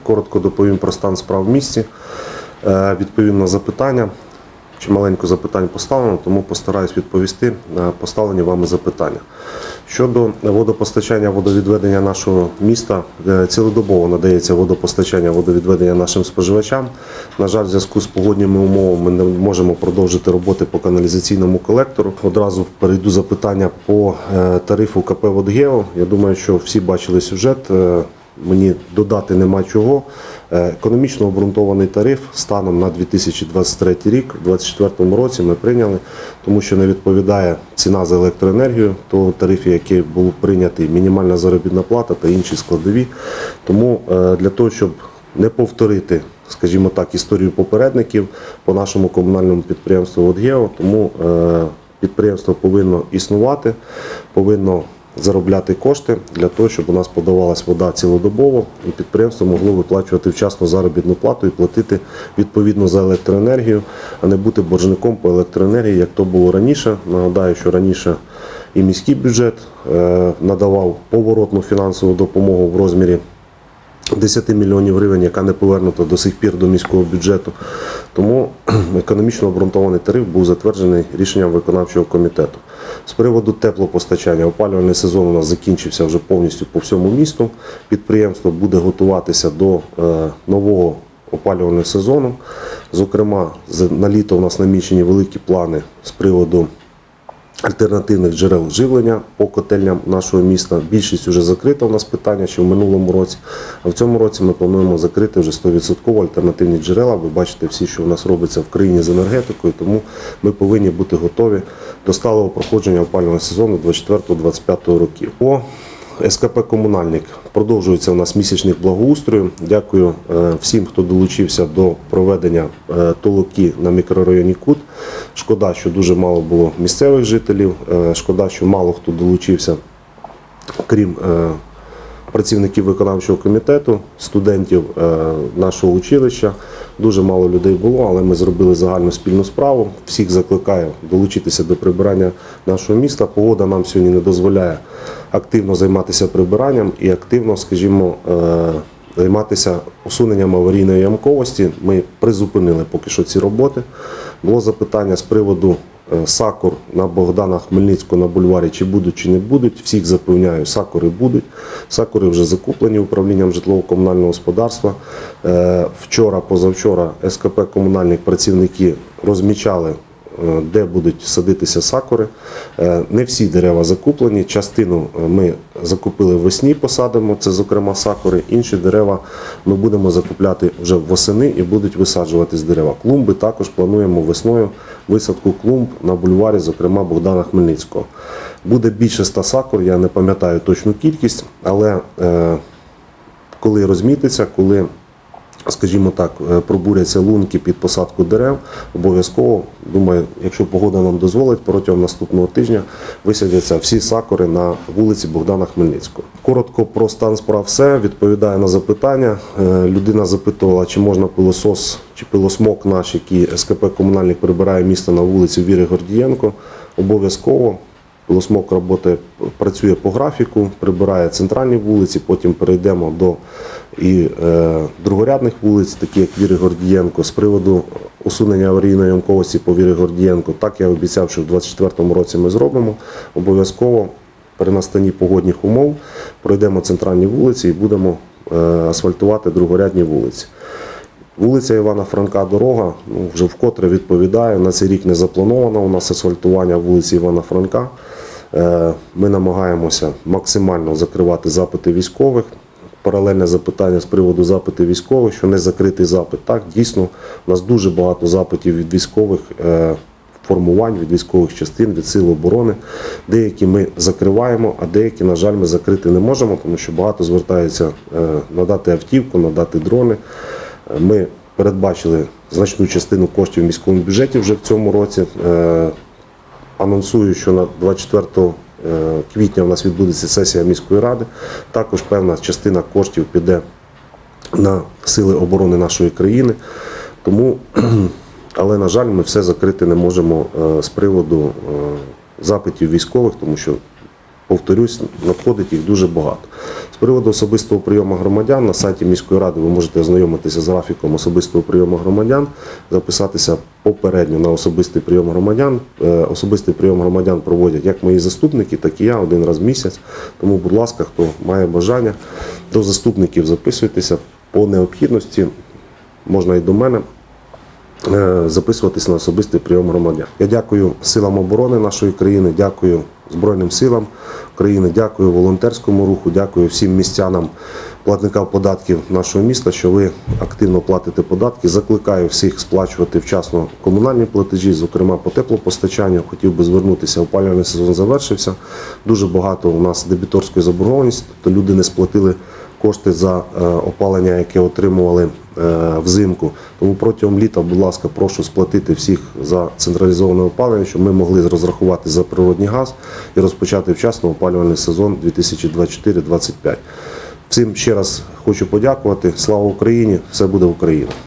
Коротко доповім про стан справ в місті, відповім на запитання. Чималенько запитань поставлено, тому постараюсь відповісти на поставлені вами запитання. Щодо водопостачання, водовідведення нашого міста, цілодобово надається водопостачання, водовідведення нашим споживачам. На жаль, в зв'язку з погодніми умовами ми не можемо продовжити роботи по каналізаційному колектору. Одразу перейду запитання по тарифу КП «Водгео». Я думаю, що всі бачили сюжет. Мені додати нема чого. Економічно обґрунтований тариф станом на 2023 рік, у 2024 році ми прийняли, тому що не відповідає ціна за електроенергію, того тарифу, який був прийнятий, мінімальна заробітна плата та інші складові. Тому для того, щоб не повторити, скажімо так, історію попередників по нашому комунальному підприємству «Водгео», тому підприємство повинно існувати, повинно заробляти кошти для того, щоб у нас подавалась вода цілодобово і підприємство могло виплачувати вчасно заробітну плату і платити відповідно за електроенергію, а не бути боржником по електроенергії, як то було раніше. Нагадаю, що раніше і міський бюджет надавав поворотну фінансову допомогу в розмірі 10 мільйонів гривень, яка не повернута до сих пір до міського бюджету. Тому економічно обґрунтований тариф був затверджений рішенням виконавчого комітету. З приводу теплопостачання, опалювальний сезон у нас закінчився вже повністю по всьому місту. Підприємство буде готуватися до нового опалювального сезону. Зокрема, на літо у нас намічені великі плани з приводу альтернативних джерел живлення по котельням нашого міста. Більшість вже закрита у нас питання ще в минулому році, а в цьому році ми плануємо закрити вже 100% альтернативні джерела. Ви бачите всі, що у нас робиться в країні з енергетикою, тому ми повинні бути готові до сталого проходження опалювального сезону 2024-2025 років. По СКП «Комунальник» продовжується у нас місячник благоустрою. Дякую всім, хто долучився до проведення толоки на мікрорайоні Кут. Шкода, що дуже мало було місцевих жителів, шкода, що мало хто долучився, крім працівників виконавчого комітету, студентів нашого училища. Дуже мало людей було, але ми зробили загальну спільну справу. Всіх закликаю долучитися до прибирання нашого міста. Погода нам сьогодні не дозволяє активно займатися прибиранням і активно, скажімо, займатися усуненням аварійної ямковості. Ми призупинили поки що ці роботи. Було запитання з приводу сакур на Богдана Хмельницького на бульварі, чи будуть, чи не будуть. Всіх запевняю, сакури будуть. Сакури вже закуплені управлінням житлово-комунального господарства. Вчора, позавчора СКП «Комунальник» працівники розмічали, де будуть садитися сакури. Не всі дерева закуплені, частину ми закупили весні, посадимо, це зокрема сакури, інші дерева ми будемо закупляти вже восени і будуть висаджуватись дерева. Клумби також плануємо весною висадку клумб на бульварі, зокрема Богдана Хмельницького. Буде більше 100 сакур, я не пам'ятаю точну кількість, але коли розмітиться, коли, скажімо так, пробуряться лунки під посадку дерев, обов'язково, думаю, якщо погода нам дозволить, протягом наступного тижня висадяться всі сакури на вулиці Богдана Хмельницького. Коротко про стан справ все, відповідаю на запитання. Людина запитувала, чи можна пилосос чи пилосмок наш, який СКП «Комунальник» прибирає місто на вулиці Віри Гордієнко. Обов'язково. Пилосмок працює по графіку, прибирає центральні вулиці, потім перейдемо до другорядних вулиць, такі як Віри Гордієнко. З приводу усунення аварійної ямковості по Вірі Гордієнко, так я обіцяв, що в 2024 році ми зробимо. Обов'язково при настанні погодних умов пройдемо центральні вулиці і будемо асфальтувати другорядні вулиці. Вулиця Івана Франка дорога, вже вкотре відповідає, на цей рік не заплановано у нас асфальтування вулиці Івана Франка. Ми намагаємося максимально закривати запити військових. Паралельне запитання з приводу запитів військових, що не закритий запит. Так, дійсно, у нас дуже багато запитів від військових формувань, від військових частин, від сил оборони. Деякі ми закриваємо, а деякі, на жаль, ми закрити не можемо, тому що багато звертаються надати автівку, надати дрони. Ми передбачили значну частину коштів в міському бюджеті вже в цьому році. Анонсую, що на 24 квітня у нас відбудеться сесія міської ради. Також певна частина коштів піде на сили оборони нашої країни. Тому, але, на жаль, ми все закрити не можемо з приводу запитів військових, тому що повторюсь, надходить їх дуже багато. З приводу особистого прийому громадян на сайті міської ради ви можете ознайомитися з графіком особистого прийому громадян, записатися попередньо на особистий прийом громадян. Особистий прийом громадян проводять як мої заступники, так і я один раз в місяць. Тому, будь ласка, хто має бажання, до заступників записуйтеся по необхідності, можна і до мене записуватись на особистий прийом громадян. Я дякую силам оборони нашої країни, дякую Збройним силам України, дякую волонтерському руху, дякую всім містянам, платникам податків нашого міста, що ви активно платите податки. Закликаю всіх сплачувати вчасно комунальні платежі, зокрема по теплопостачанню. Хотів би звернутися, опалювальний сезон завершився. Дуже багато у нас дебіторської заборгованості, тобто люди не сплатили кошти за опалення, яке отримували взимку. Тому протягом літа, будь ласка, прошу сплатити всіх за централізоване опалення, щоб ми могли розрахувати за природний газ і розпочати вчасно опалювальний сезон 2024-2025. Всім ще раз хочу подякувати. Слава Україні! Все буде Україна!